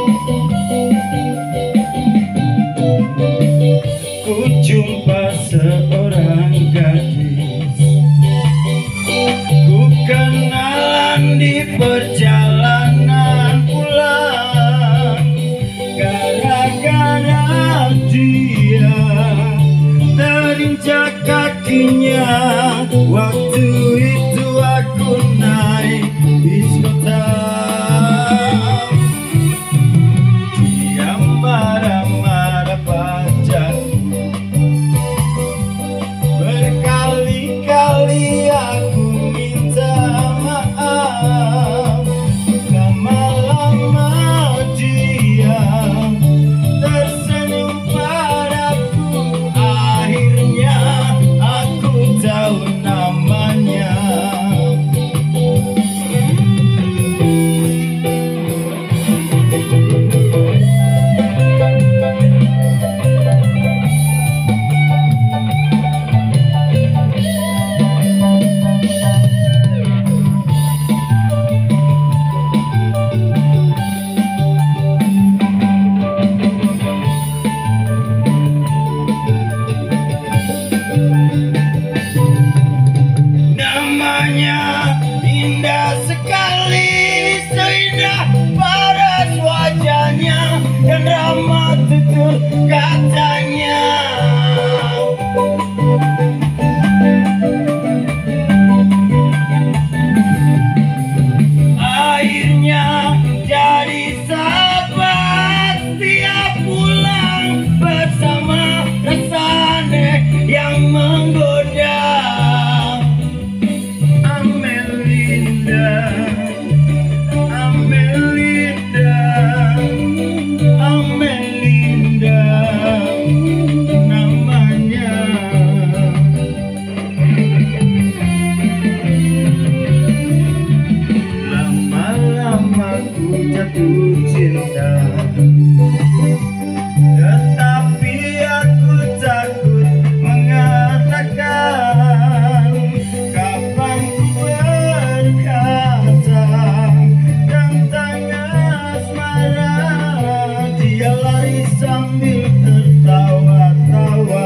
Ku jumpa seorang gadis, ku kenalan di perjalanan pulang. Gara-gara dia terinjak kakinya, waktu itu aku naik bis kota. Dia marah-marah padaku, berkali-kali aku minta maaf. Lama-lama dia tersenyum padaku, akhirnya aku tahu namanya. Indah sekali, seindah paras wajahnya dan ramah tutur katanya. Akhirnya jadi sahabat, tiap pulang bersama rasa aneh yang menggoda. Amelinda namanya. Lama-lama ku jatuh cinta, tetapi aku takut mengatakan. Kapan ku berkata tentang asmara, dia lari sambil tertawa-tawa.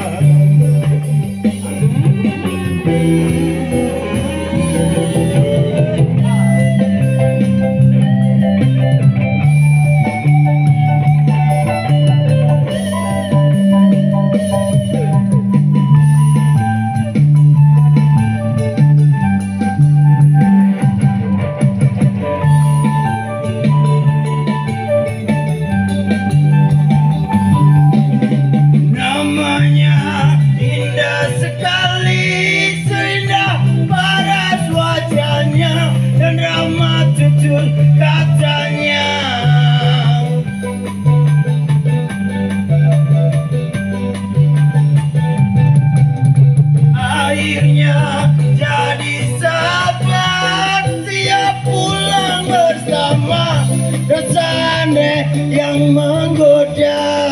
Indah sekali, seindah paras wajahnya dan ramah tutur katanya. Akhirnya jadi sahabat, tiap pulang bersama rasa aneh yang menggoda.